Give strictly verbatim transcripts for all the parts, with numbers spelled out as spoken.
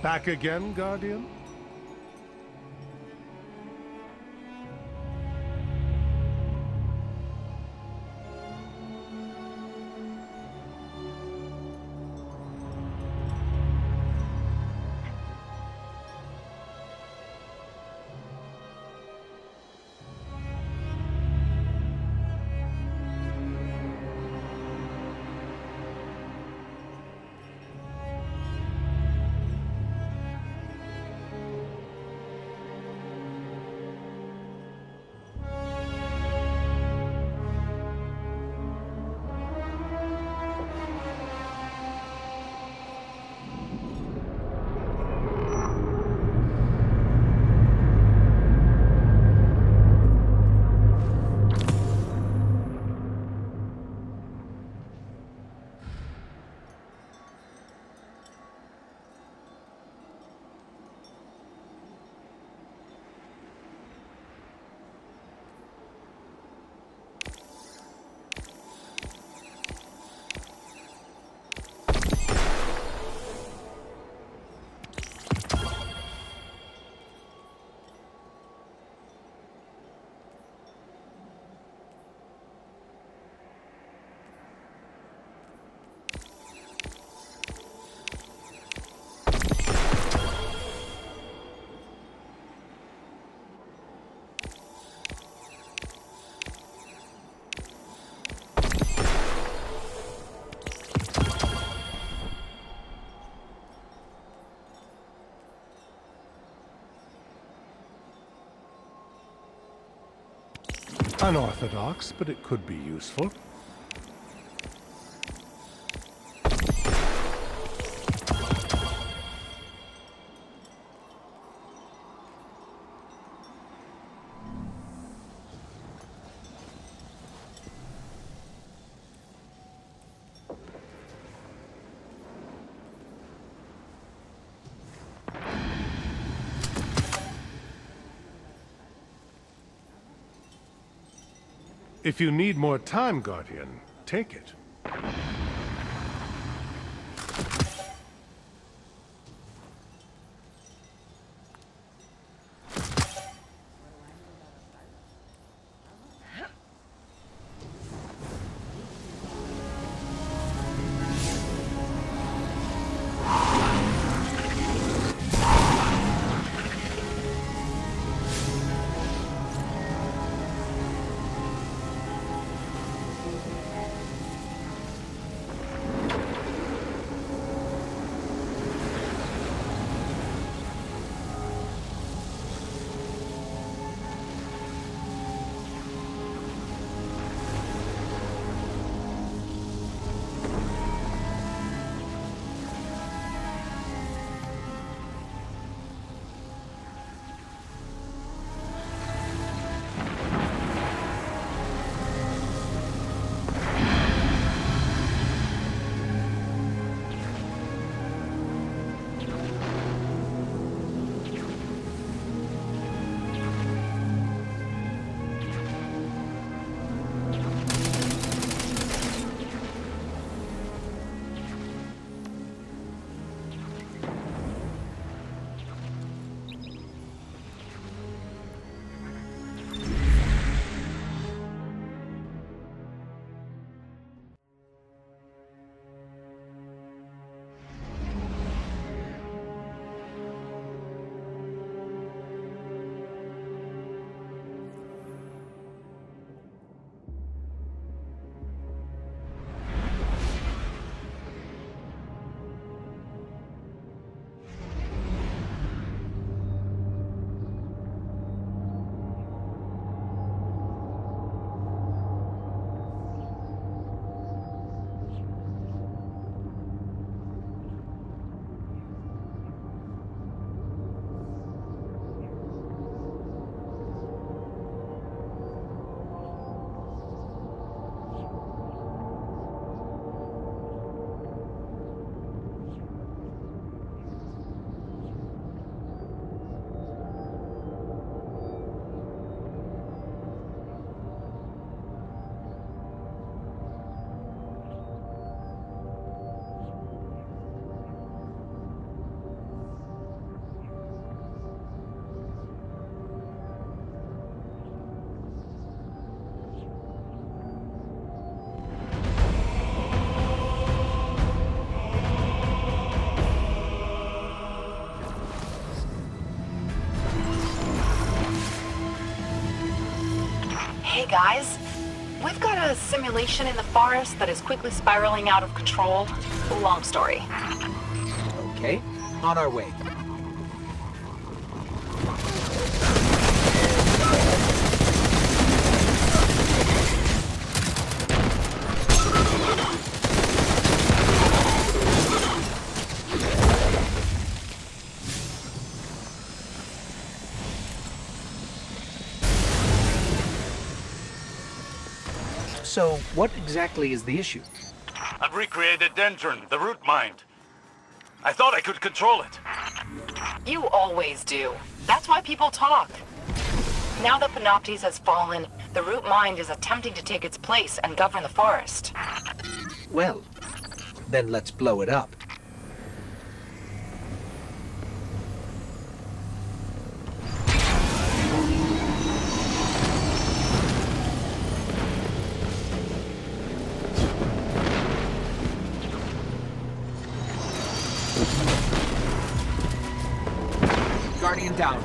Back again, Guardian? Unorthodox, but it could be useful. If you need more time, Guardian, take it. Hey guys, we've got a simulation in the forest that is quickly spiraling out of control. Long story. Okay, on our way. So, what exactly is the issue? I've recreated Dendron, the root mind. I thought I could control it. You always do. That's why people talk. Now that Panoptes has fallen, the root mind is attempting to take its place and govern the forest. Well, then let's blow it up. Guardian down.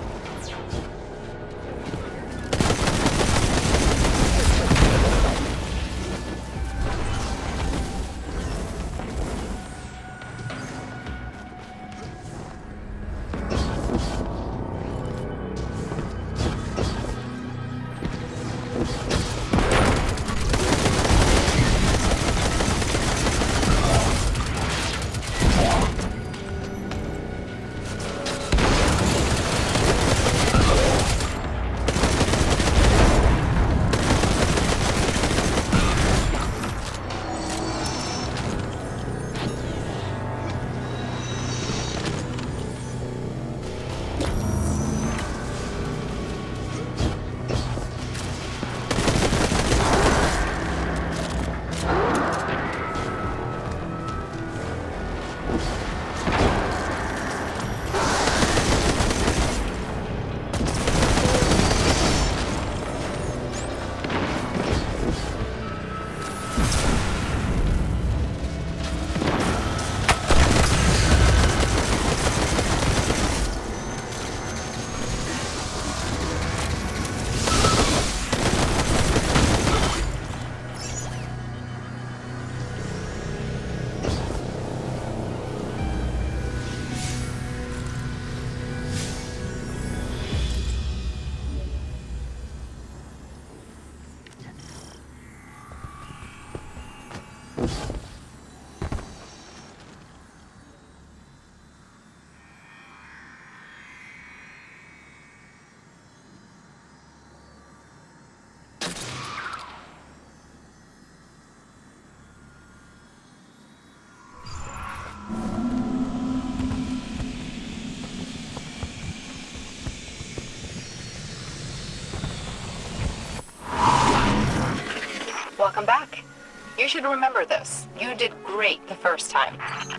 Welcome back. You should remember this. You did great the first time.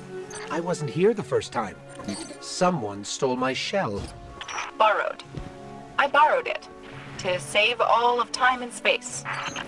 I wasn't here the first time. Someone stole my shell. Borrowed. I borrowed it to save all of time and space.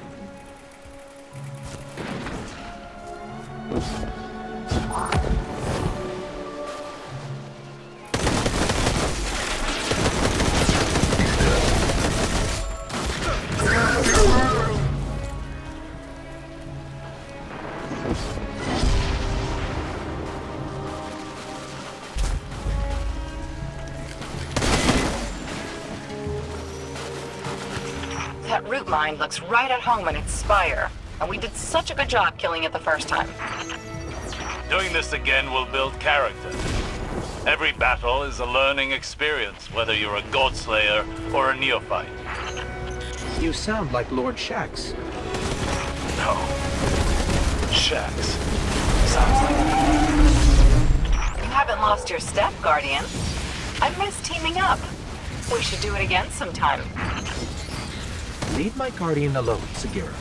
That root mind looks right at home in its spire, and we did such a good job killing it the first time. Doing this again will build character. Every battle is a learning experience, whether you're a godslayer or a neophyte. You sound like Lord Shax. No. Shax. Sounds like... You haven't lost your step, Guardian. I miss teaming up. We should do it again sometime. Leave my Guardian alone, Sagira.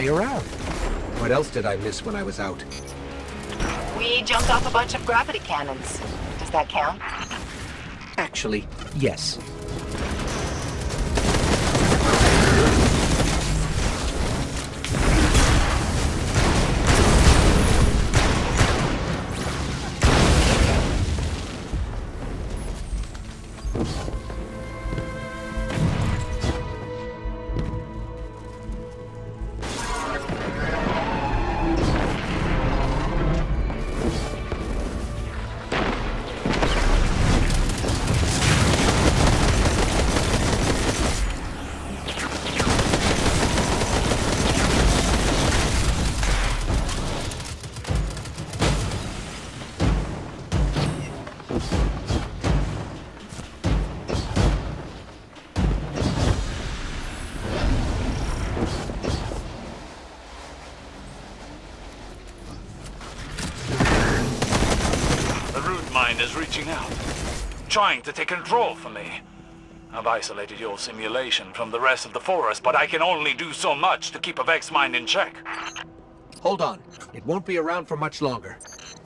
play around. What else did I miss when I was out? We jumped off a bunch of gravity cannons. Does that count? Actually, yes. Is reaching out, trying to take control from me. I've isolated your simulation from the rest of the forest, but I can only do so much to keep Evac's mind in check. Hold on. It won't be around for much longer.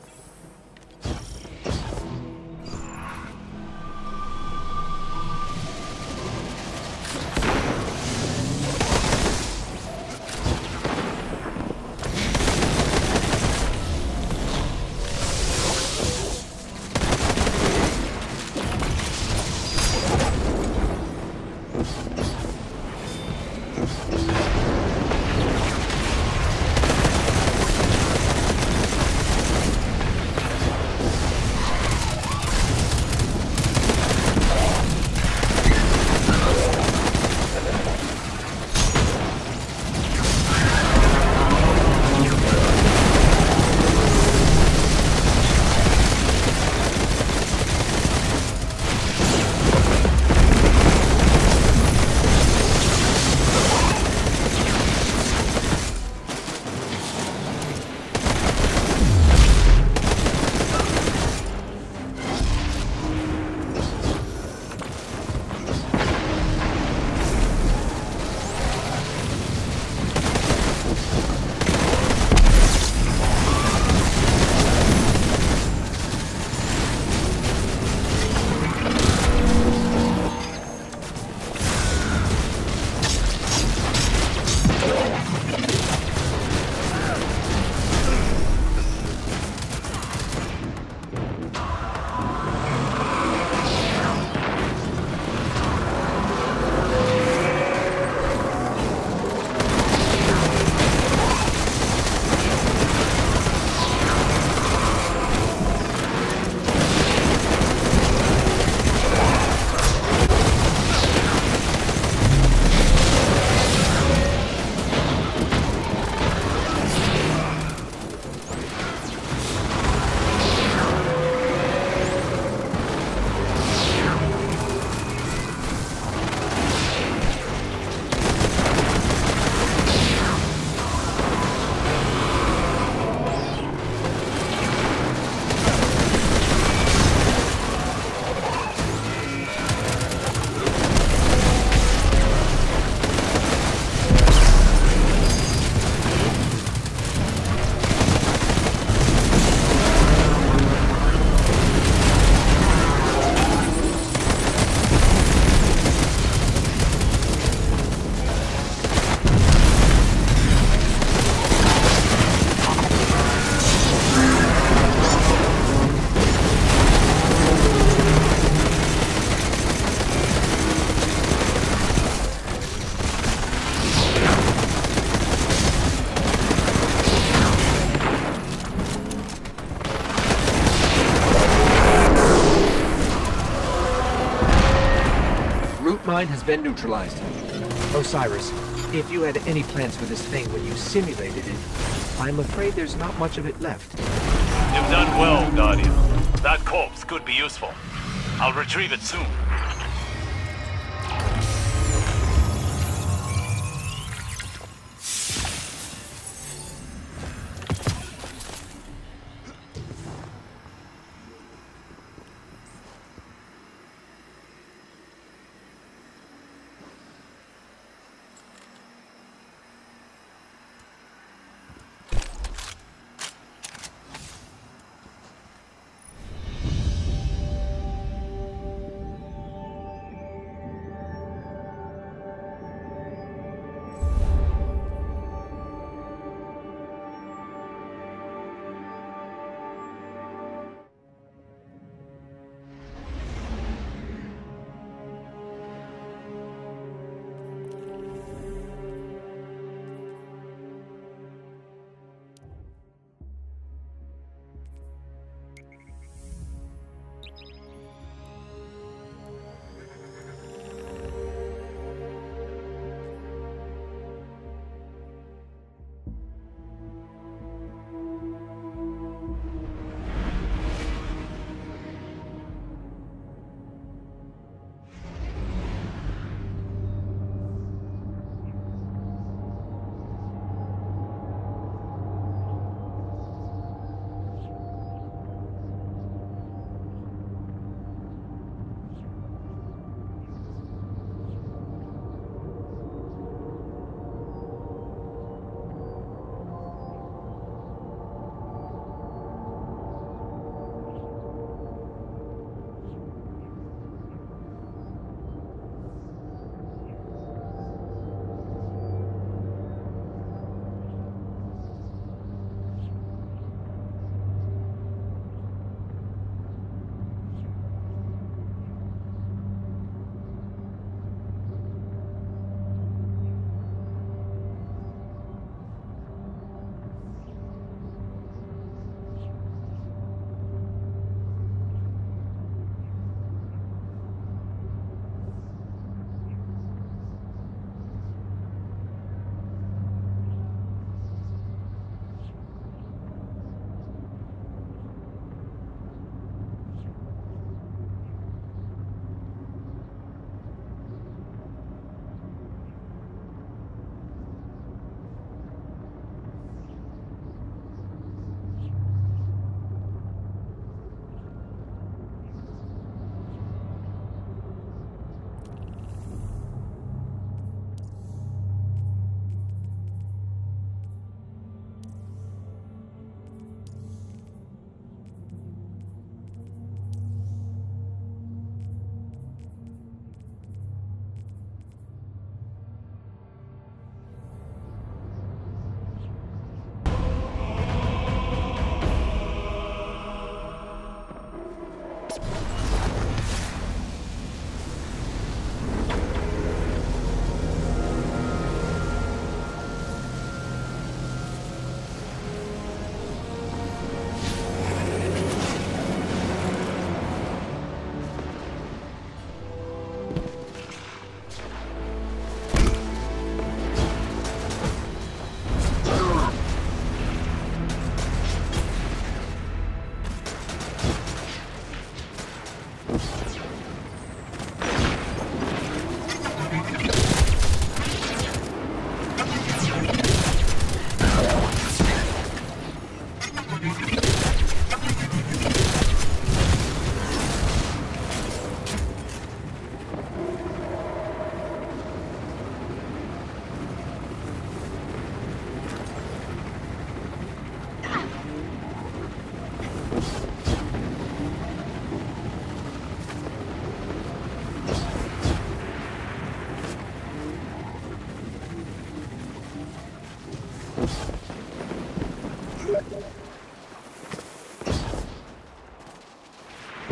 Mine has been neutralized. Osiris, if you had any plans for this thing when you simulated it, I'm afraid there's not much of it left. You've done well, Guardian. That corpse could be useful. I'll retrieve it soon.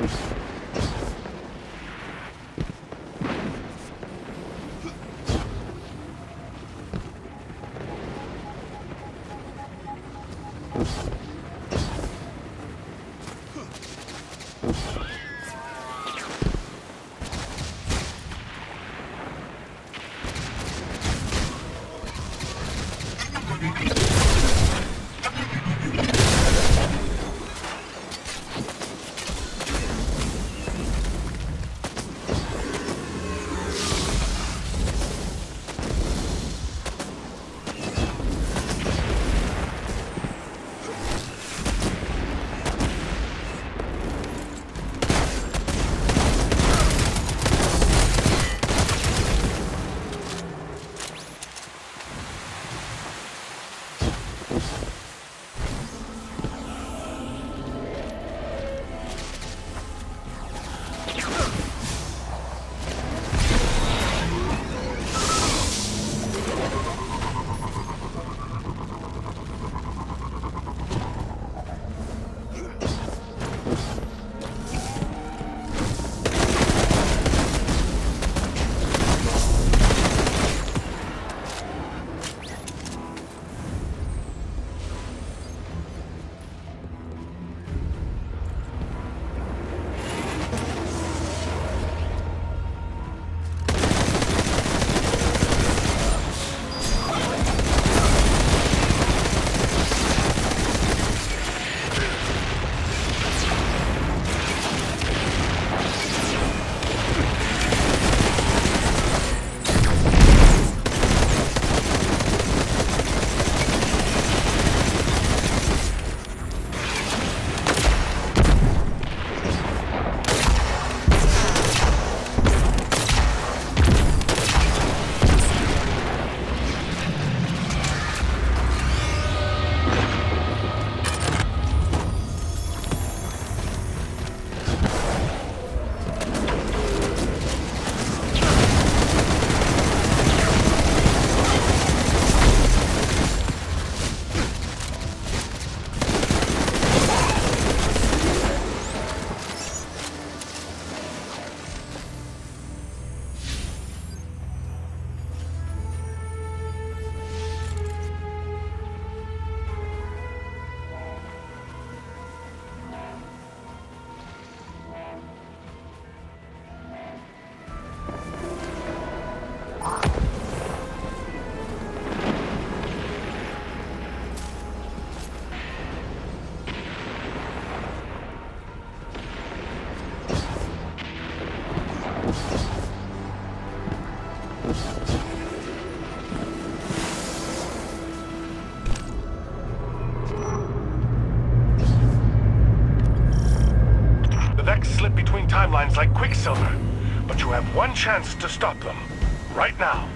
slip between timelines like quicksilver, but you have one chance to stop them. Right now.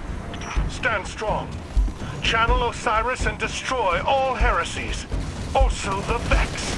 Stand strong. Channel Osiris and destroy all heresies. Also the Vex.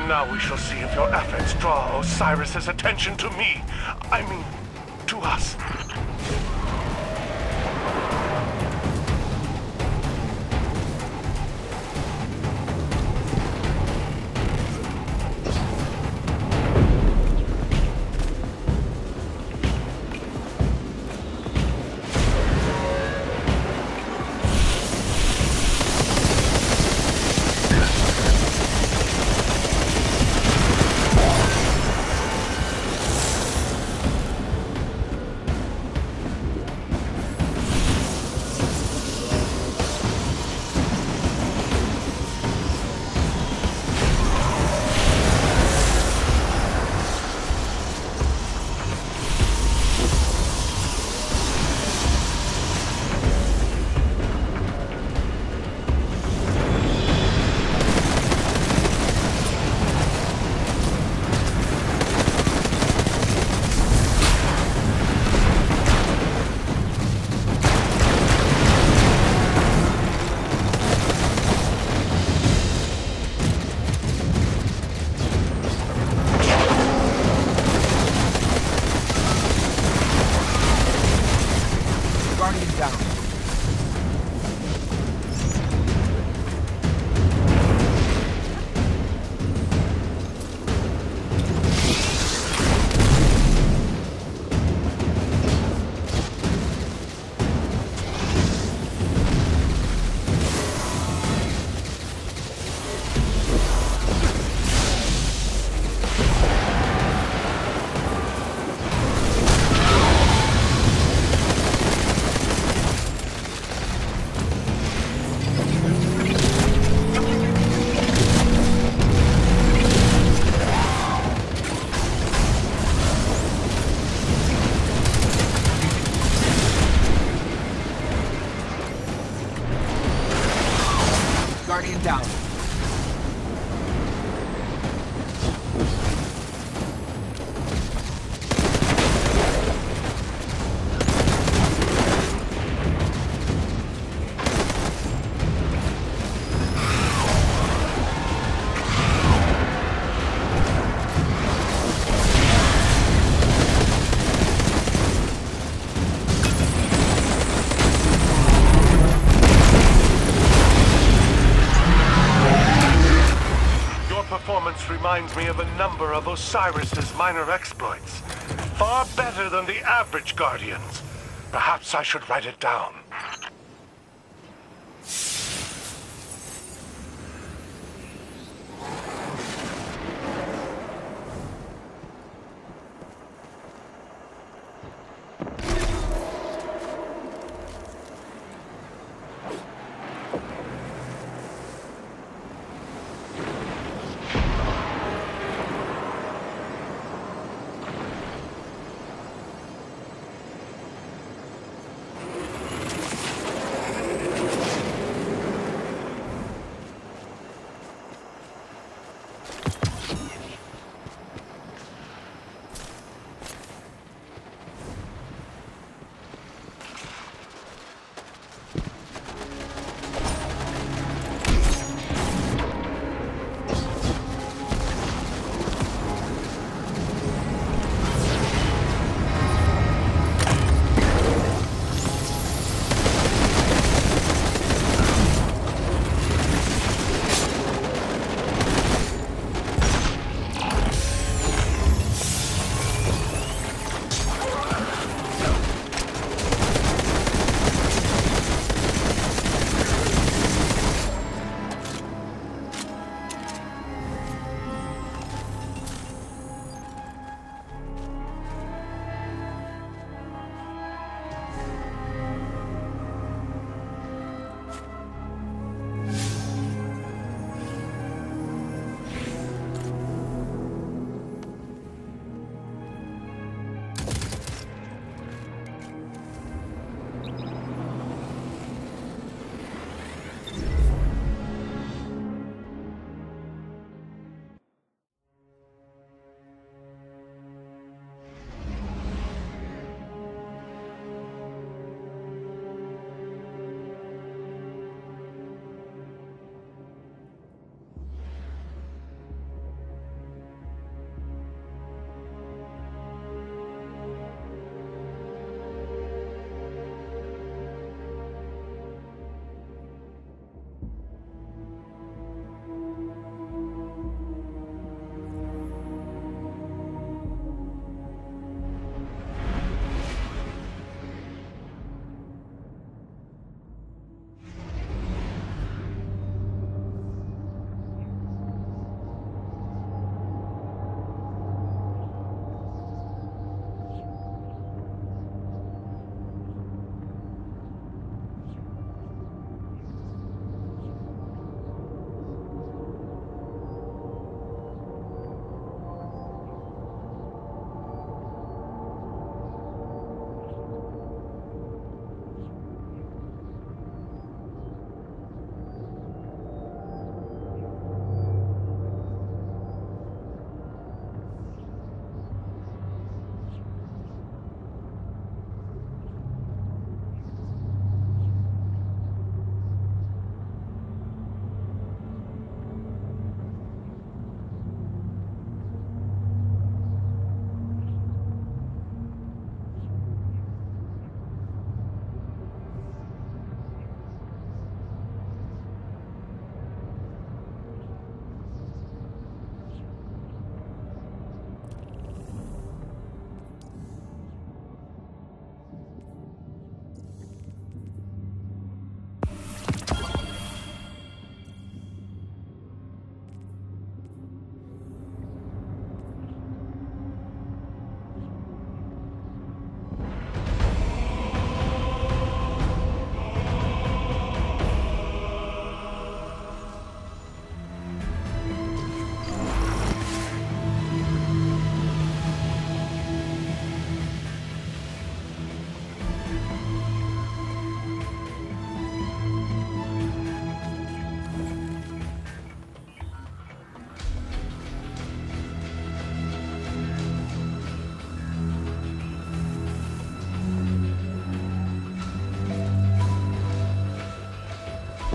Now we shall see if your efforts draw Osiris's attention to me. I mean, to us. Guardian down. Reminds me of a number of Osiris's minor exploits. Far better than the average Guardians. Perhaps I should write it down.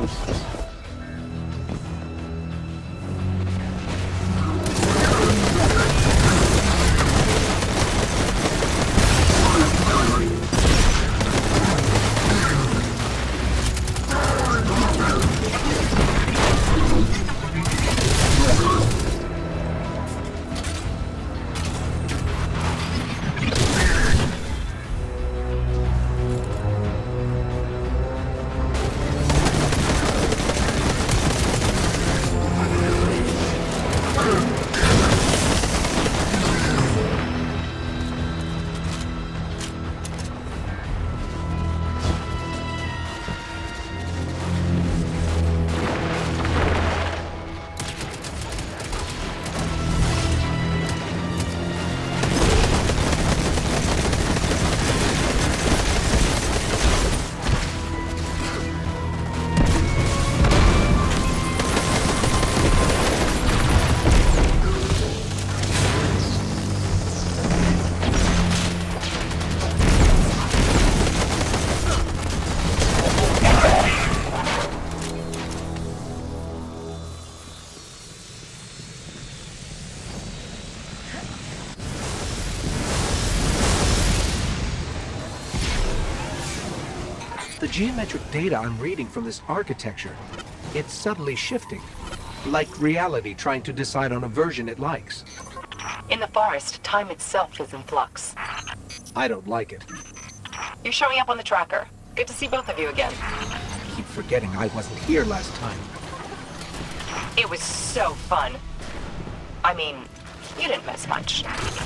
The geometric data I'm reading from this architecture, it's subtly shifting. Like reality trying to decide on a version it likes. In the forest, time itself is in flux. I don't like it. You're showing up on the tracker. Good to see both of you again. I keep forgetting I wasn't here last time. It was so fun. I mean, you didn't miss much.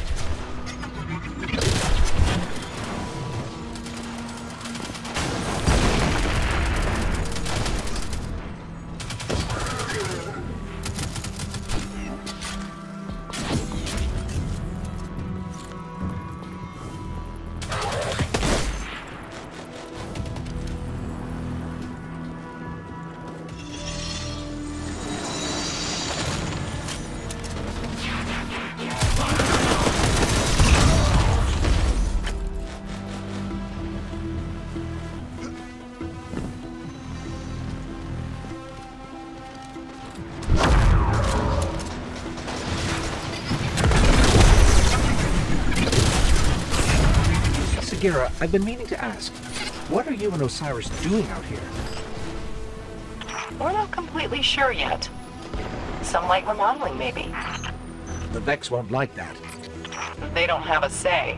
Sagira, I've been meaning to ask, what are you and Osiris doing out here? We're not completely sure yet. Some light remodeling, maybe. The Vex won't like that. They don't have a say.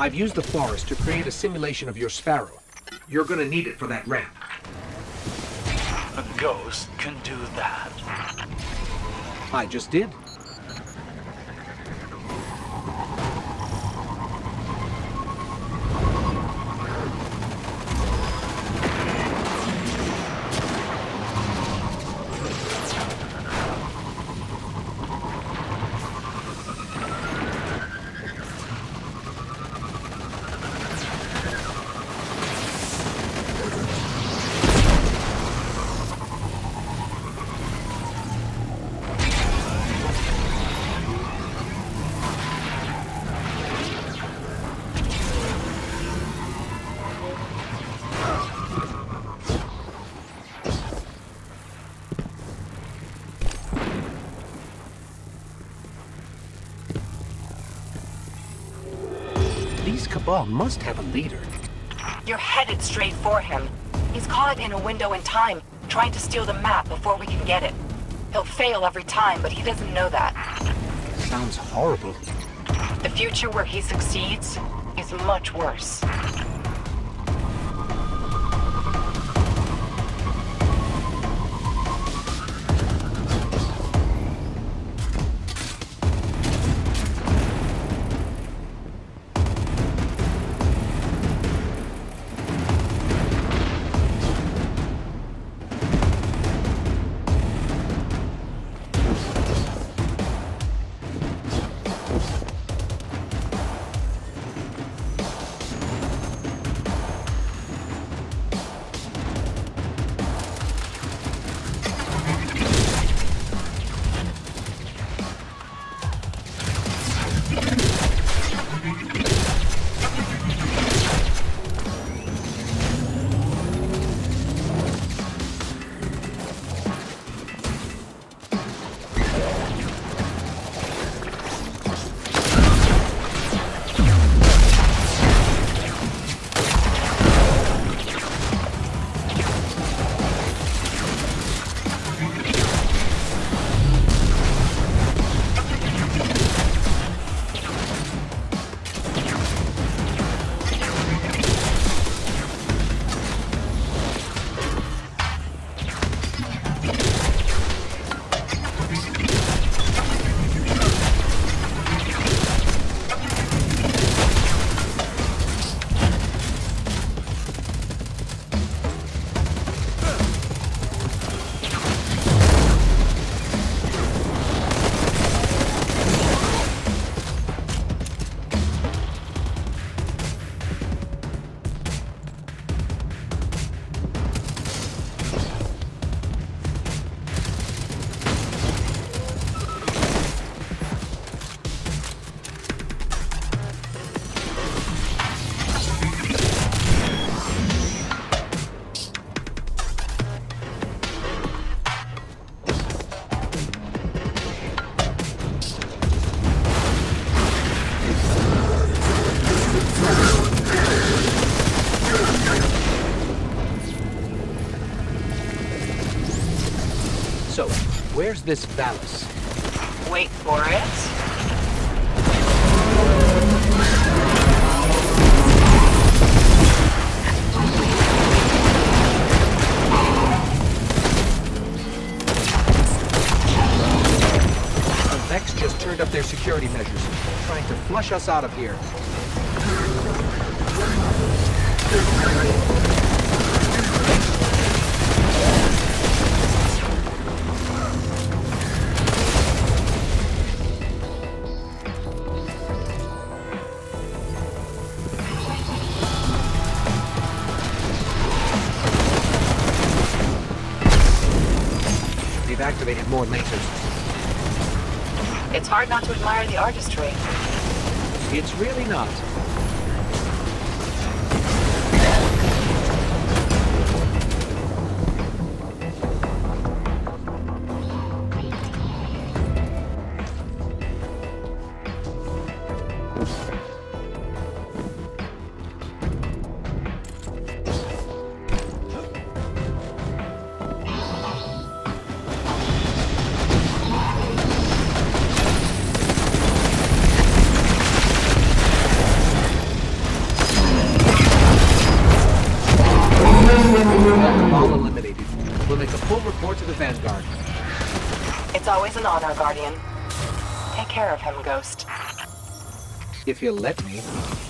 I've used the forest to create a simulation of your sparrow. You're gonna need it for that ramp. A ghost can do that. I just did. These Cabal must have a leader. You're headed straight for him. He's caught in a window in time, trying to steal the map before we can get it. He'll fail every time, but he doesn't know that. Sounds horrible. The future where he succeeds is much worse. So, where's this Valis? Wait for it. Vex just turned up their security measures, trying to flush us out of here. They've activated more lasers. It's hard not to admire the artistry. It's really not. an honor, Guardian. Take care of him, Ghost. If you'll let me.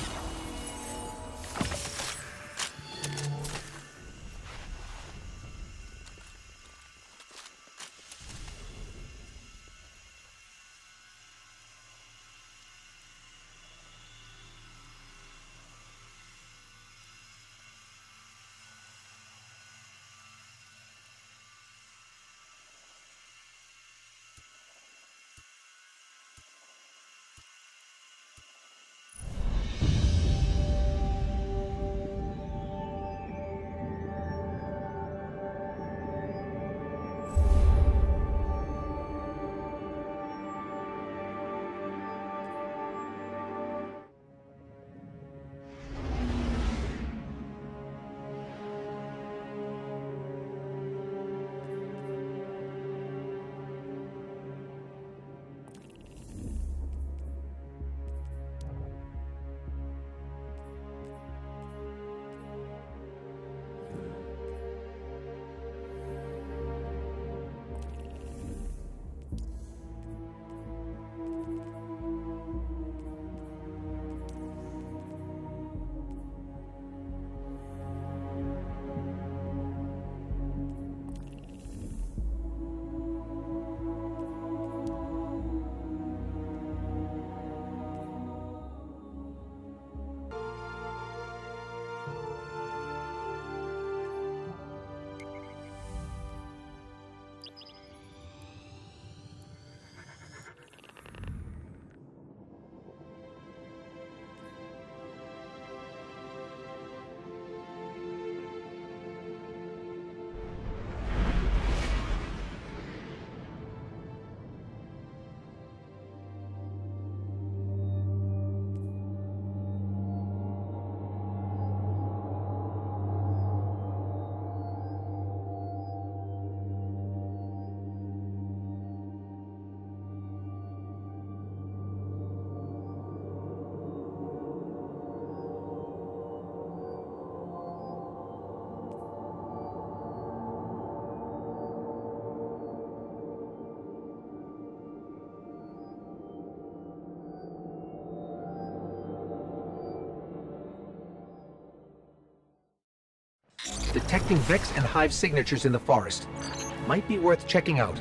Detecting Vex and Hive signatures in the forest. Might be worth checking out.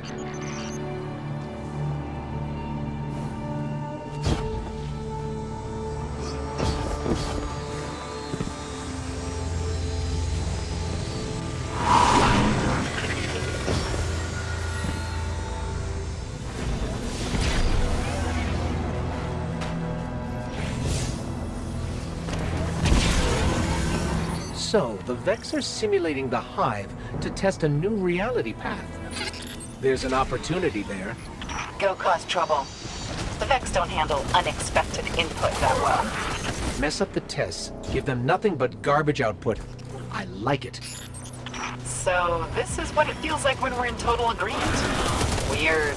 So, the Vex are simulating the Hive to test a new reality path. There's an opportunity there. Go cause trouble. The Vex don't handle unexpected input that well. Mess up the tests, give them nothing but garbage output. I like it. So, this is what it feels like when we're in total agreement. Weird.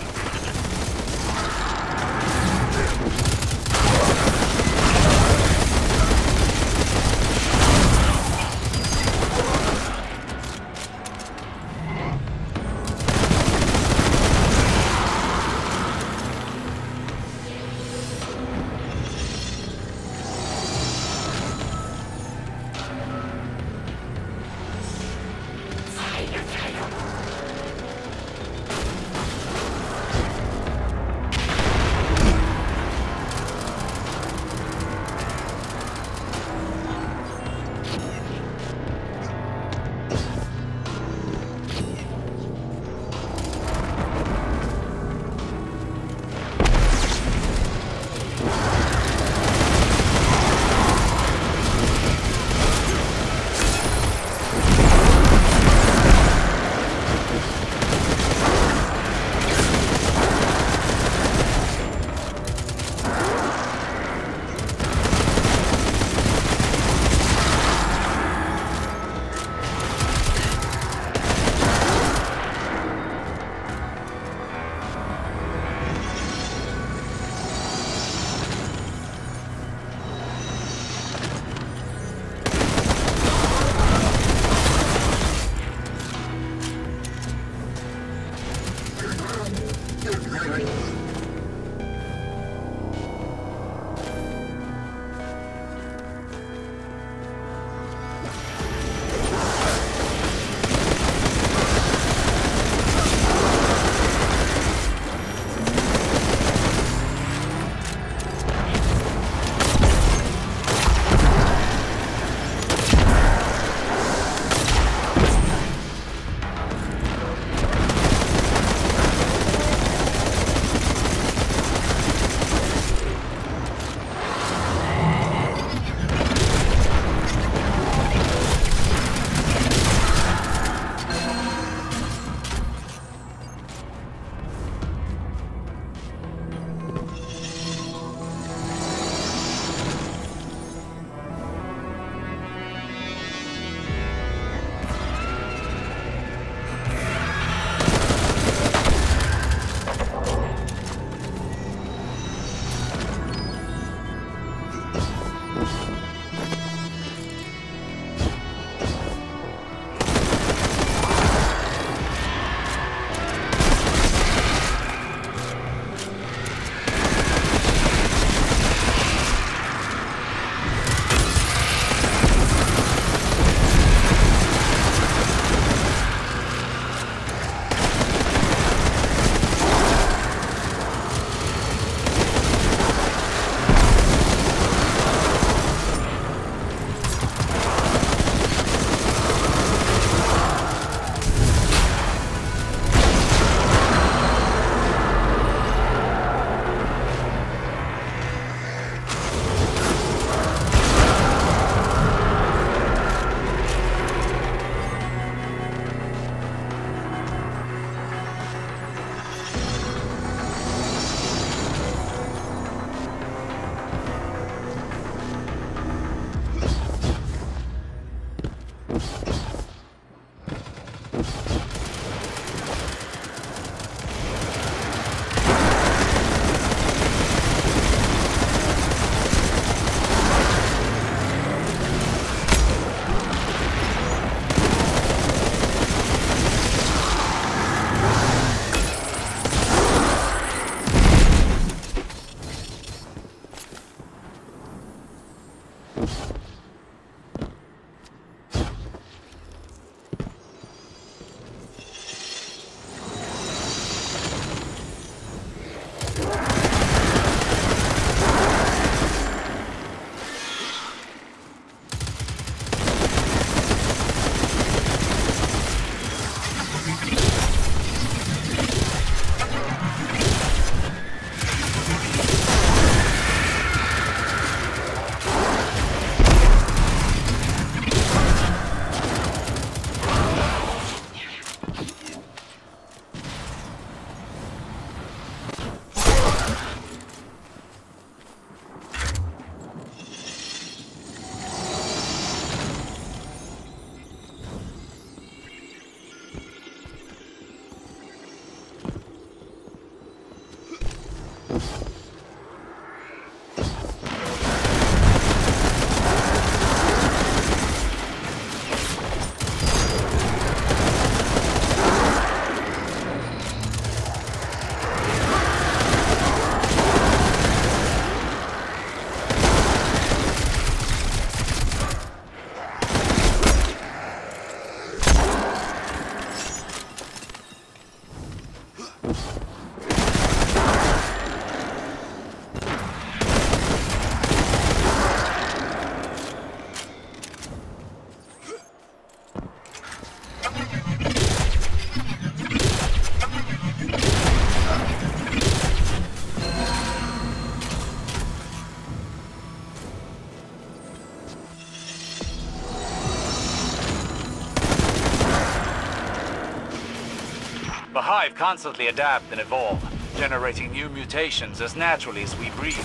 The Hive constantly adapt and evolve, generating new mutations as naturally as we breathe.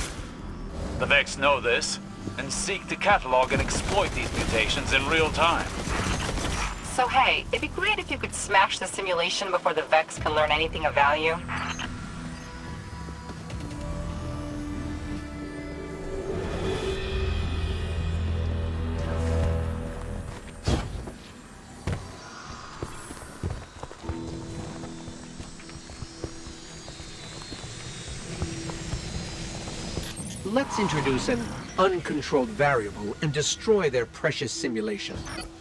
The Vex know this, and seek to catalog and exploit these mutations in real time. So hey, it'd be great if you could smash the simulation before the Vex can learn anything of value. Let's introduce an uncontrolled variable and destroy their precious simulation.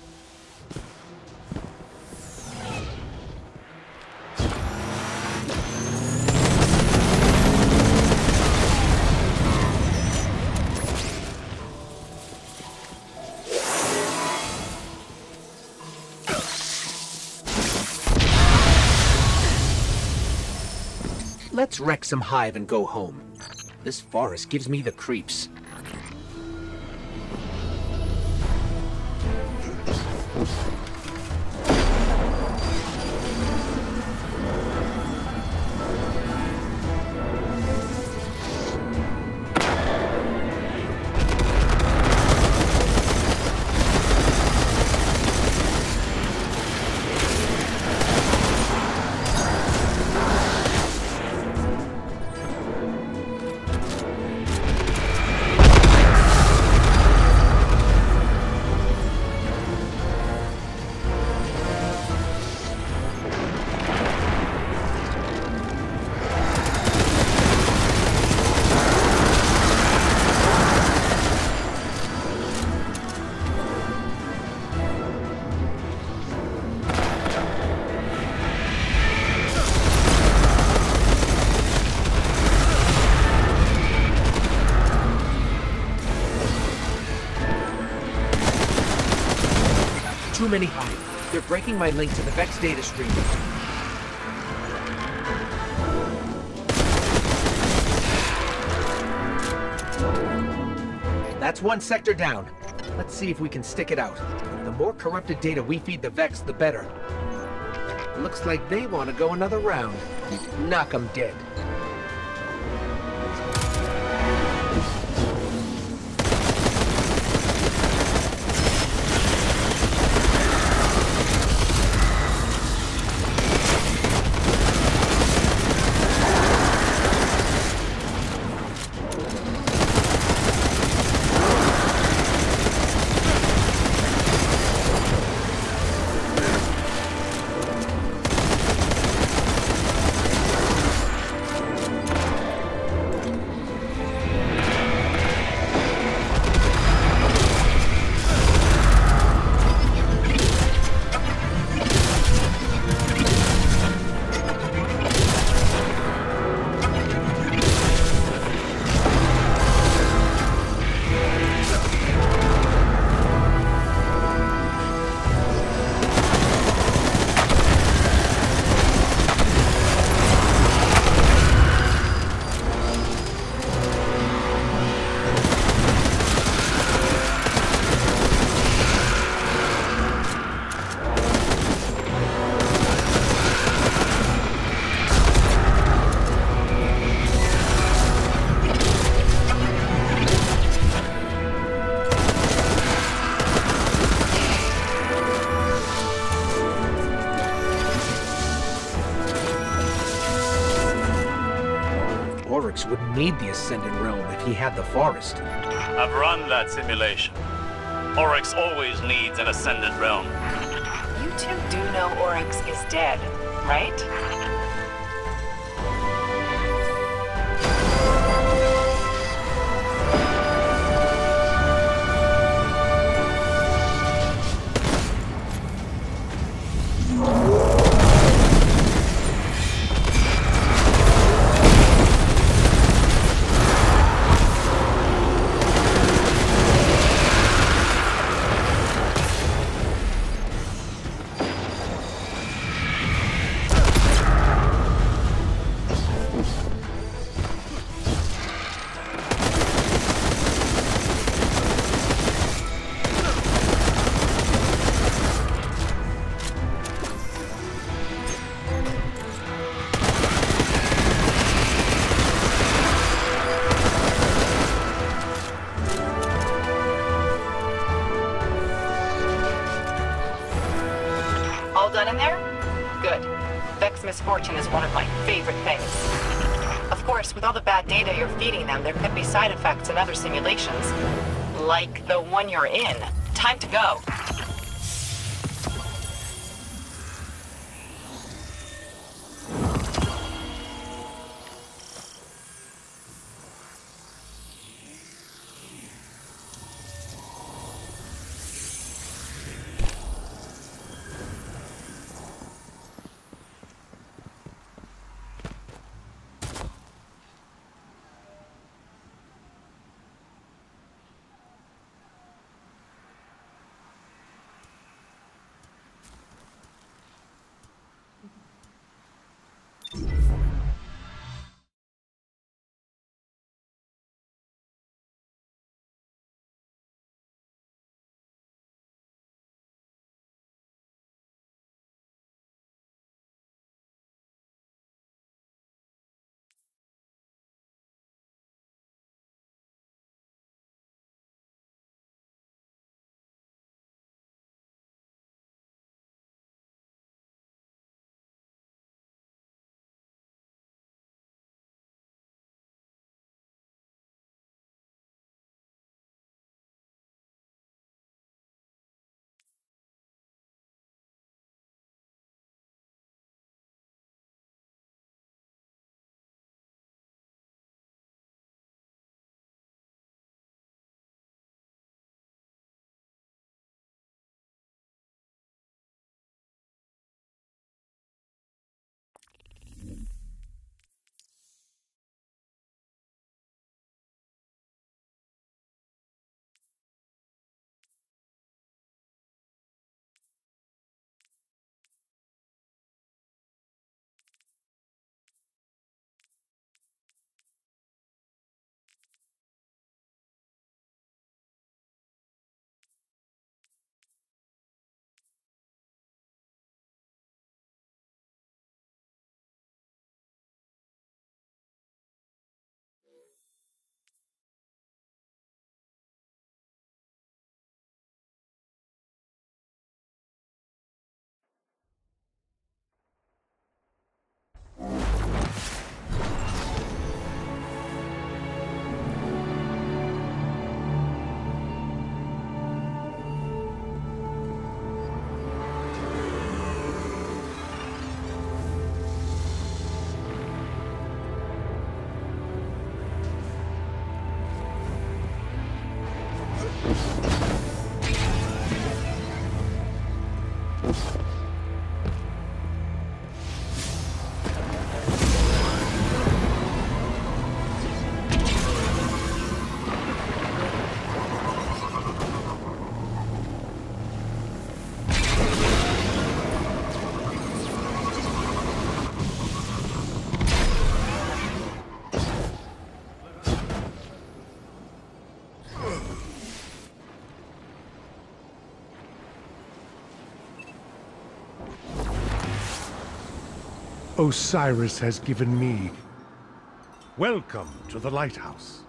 Let's wreck some Hive and go home. This forest gives me the creeps. Too many Hive. They're breaking my link to the Vex data stream. That's one sector down. Let's see if we can stick it out. The more corrupted data we feed the Vex, the better. Looks like they want to go another round. Knock 'em dead. Oryx wouldn't need the Ascendant Realm if he had the forest. I've run that simulation. Oryx always needs an Ascendant Realm. You two do know Oryx is dead, right? All done in there? Good. Vex misfortune is one of my favorite things. Of course, with all the bad data you're feeding them, there could be side effects in other simulations. Like the one you're in. Time to go. Osiris has given me. Welcome to the lighthouse.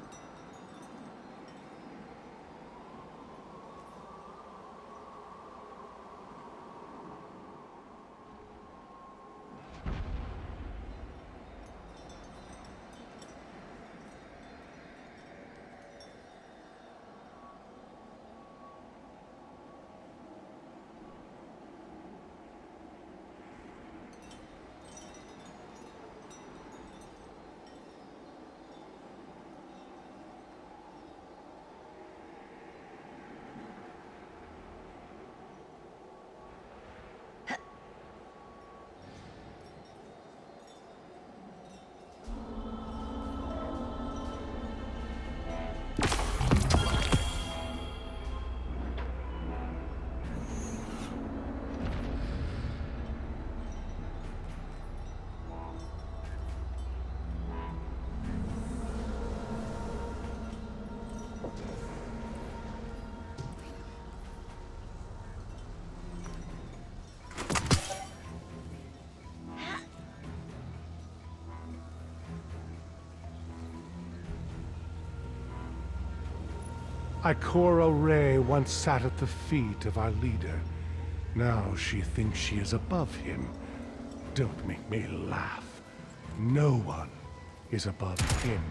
Ikora Rey once sat at the feet of our leader. Now she thinks she is above him. Don't make me laugh. No one is above him.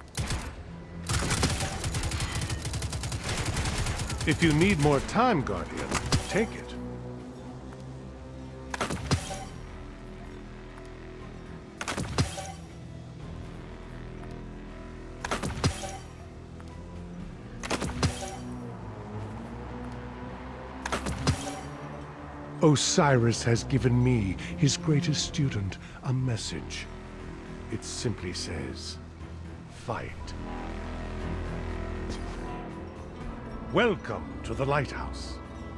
If you need more time, Guardian, take it. Osiris has given me, his greatest student, a message. It simply says, fight. Welcome to the lighthouse.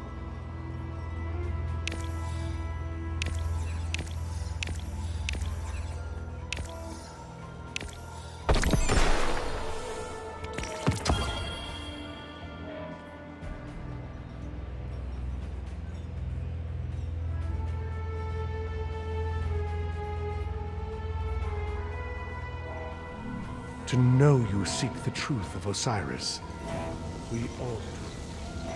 To know you seek the truth of Osiris, we all do.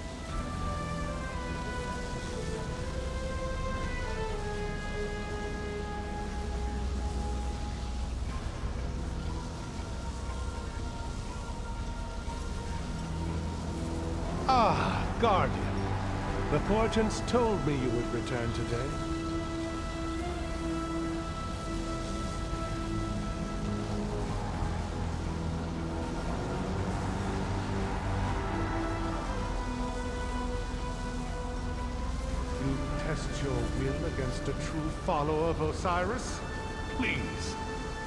Ah, Guardian. The portents told me you would return today. Test your will against a true follower of Osiris? Please.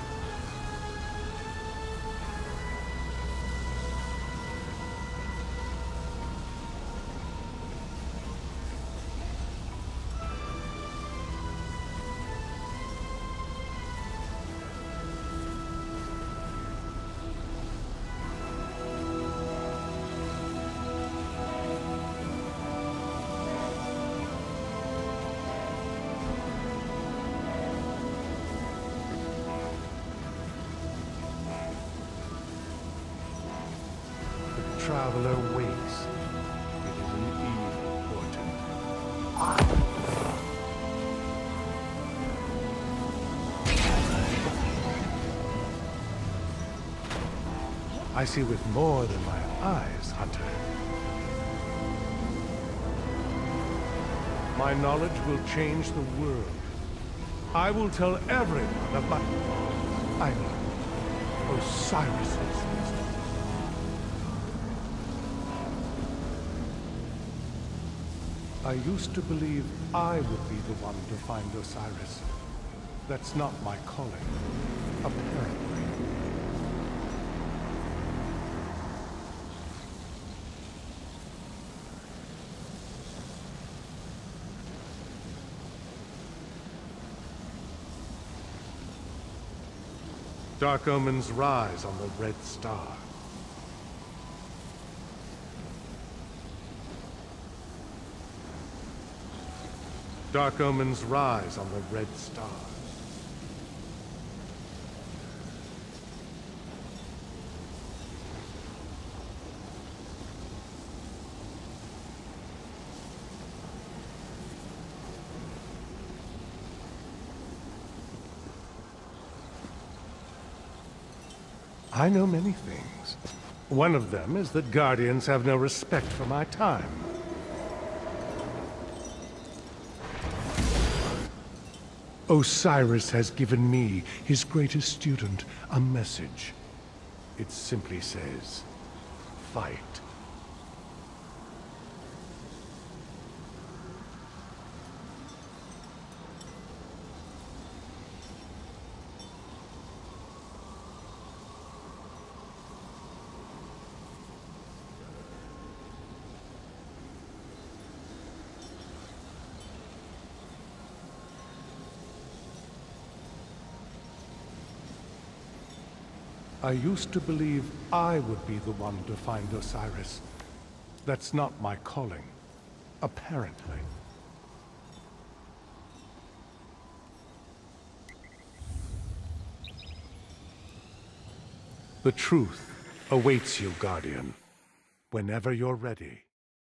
Traveler waits. It is an evil portent. I see with more than my eyes, Hunter. My knowledge will change the world. I will tell everyone about... I mean, Osiris's wisdom. I used to believe I would be the one to find Osiris. That's not my calling, apparently. Dark omens rise on the Red Star. Dark omens rise on the Red Star. I know many things. One of them is that Guardians have no respect for my time. Osiris has given me, his greatest student, a message. It simply says, fight. I used to believe I would be the one to find Osiris. That's not my calling, apparently. The truth awaits you, Guardian. whenever you're ready.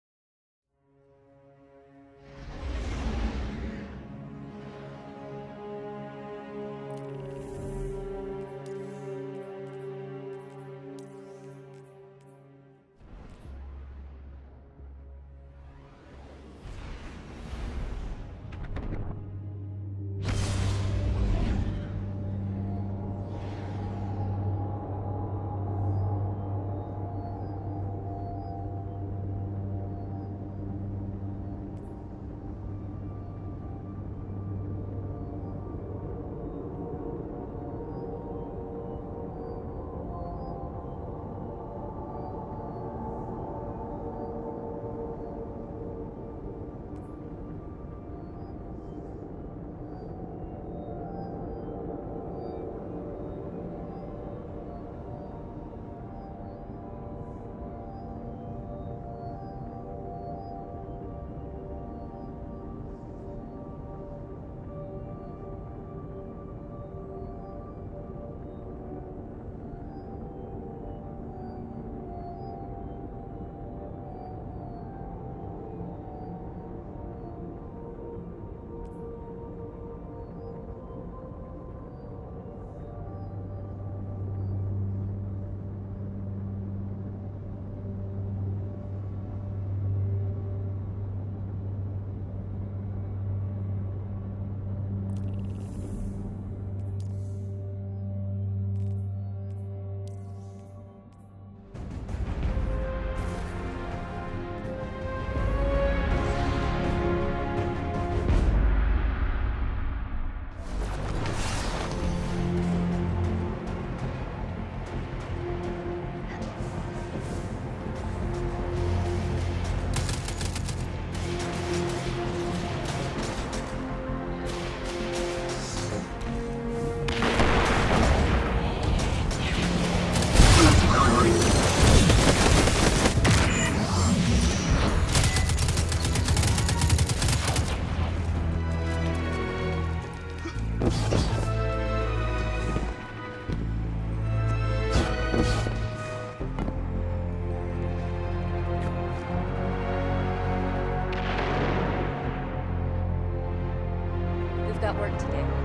We've got work to do.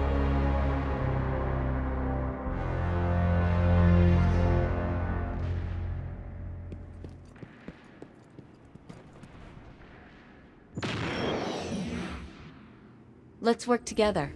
Let's work together.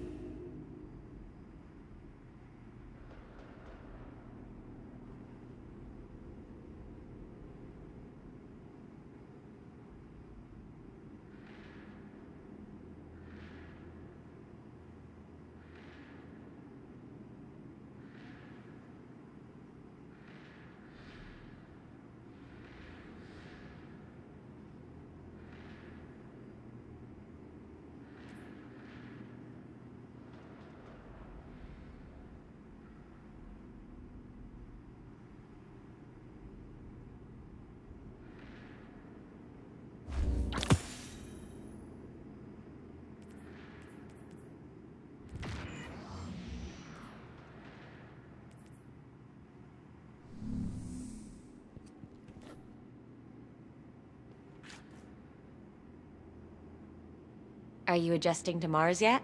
Are you adjusting to Mars yet?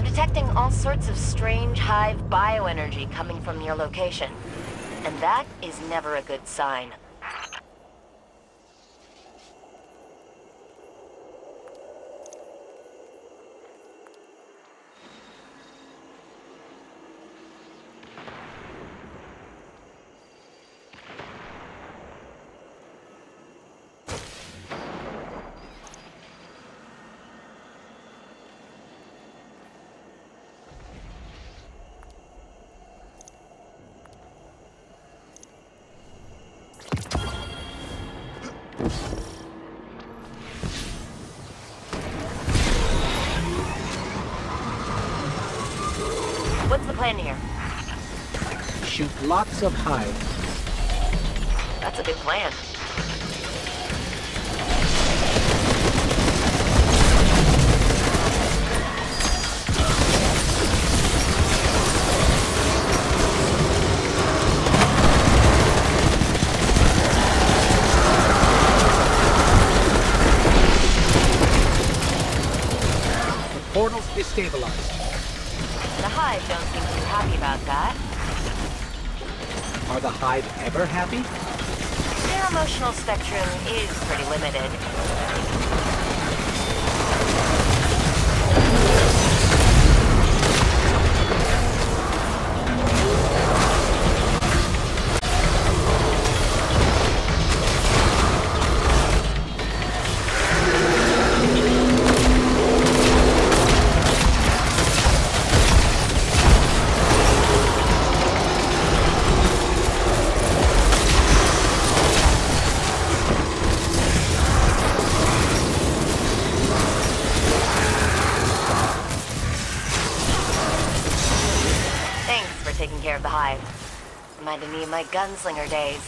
detecting all sorts of strange hive bioenergy coming from your location. And that is never a good sign. What's the plan here? Shoot lots of hives. That's a good plan. The portal's destabilized. The hive don't seem too happy about that. Are the hive ever happy? Their emotional spectrum is pretty limited. Taking care of the hive. Reminded me of my gunslinger days.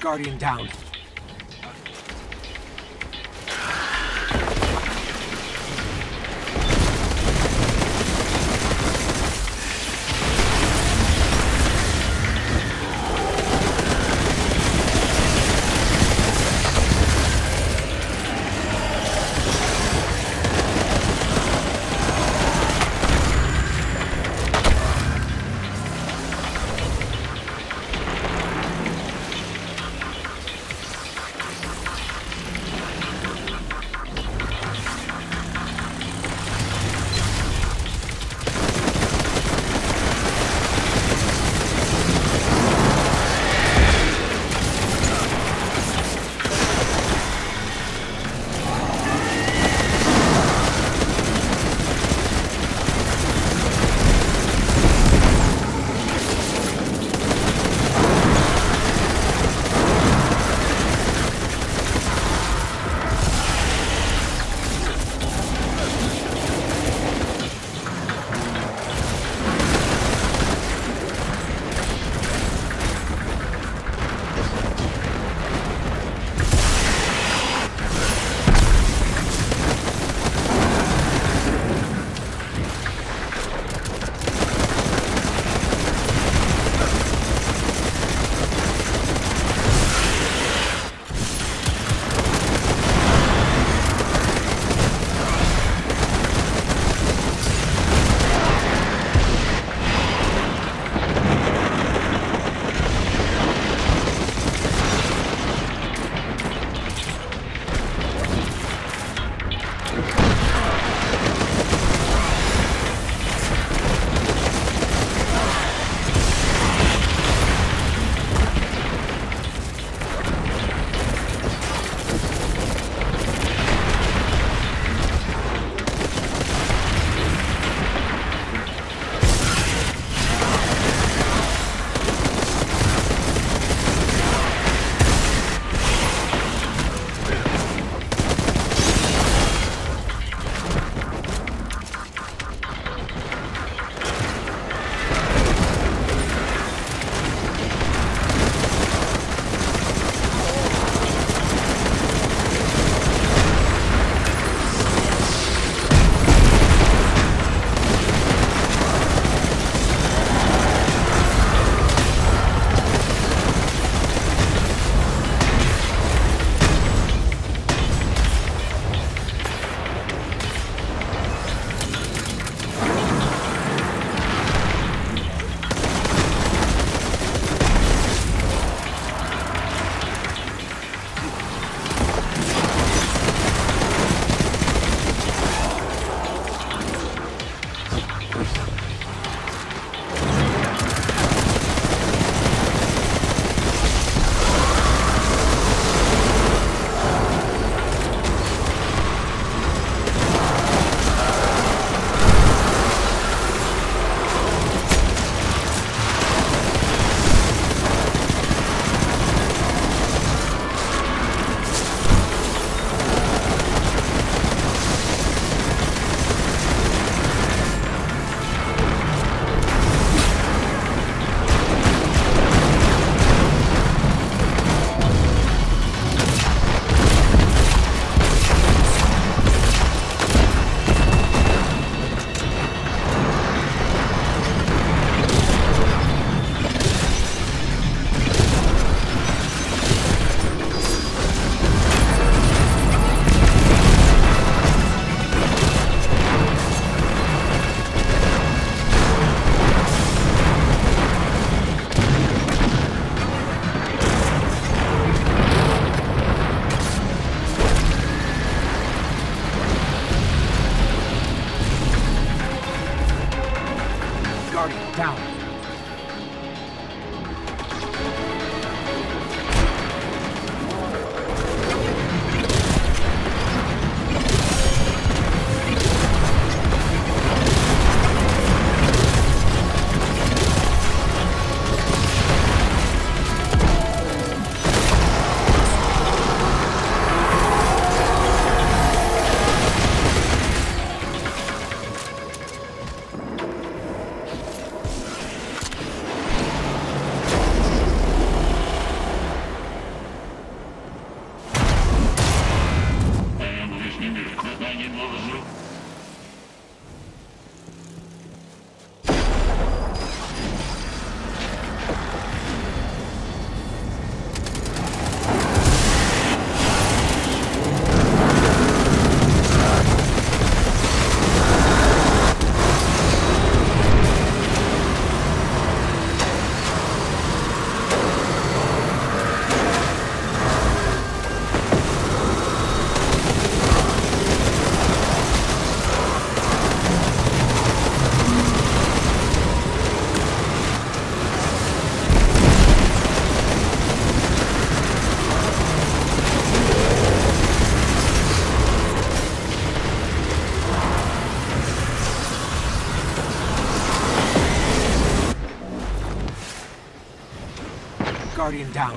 Guardian down. Guardian down.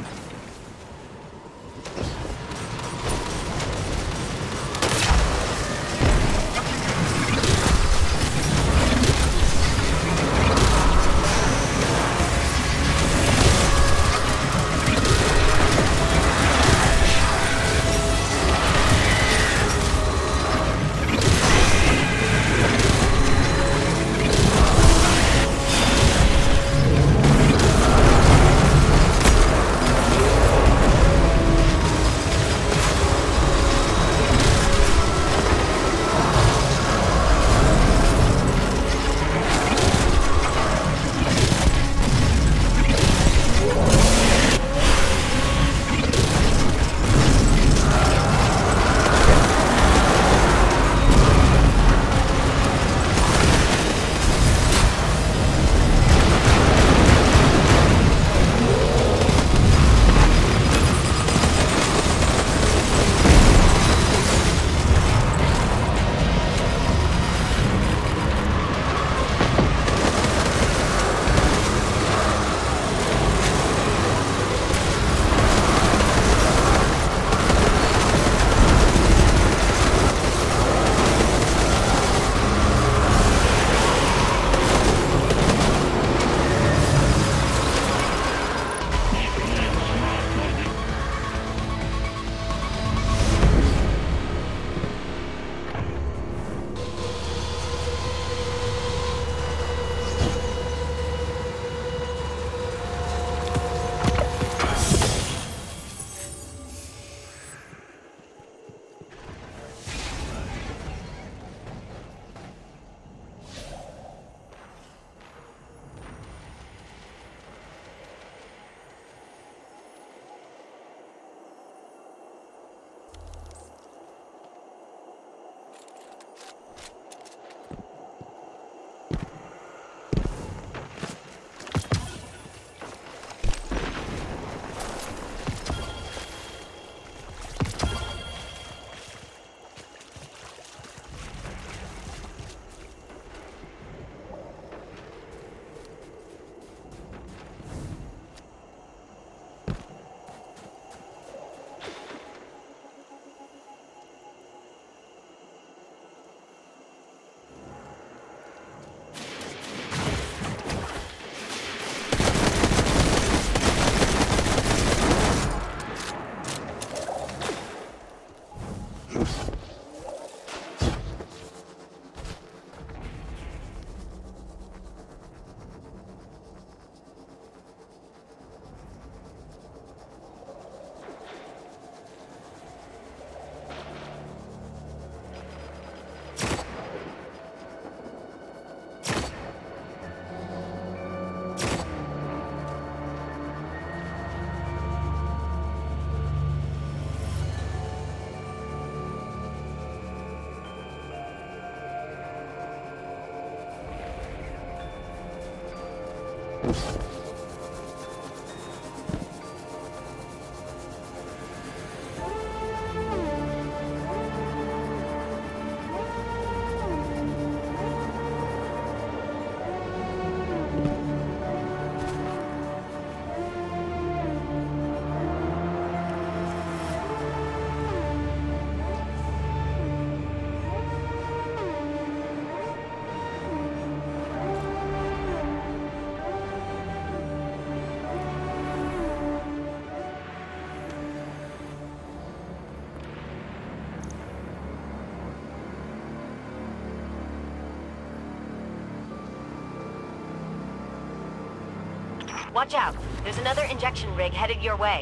Watch out. There's another injection rig headed your way.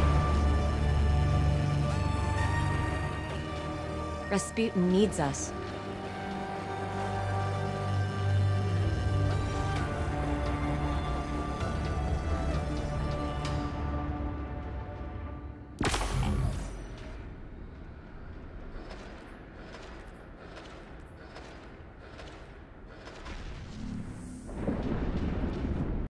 Rasputin needs us.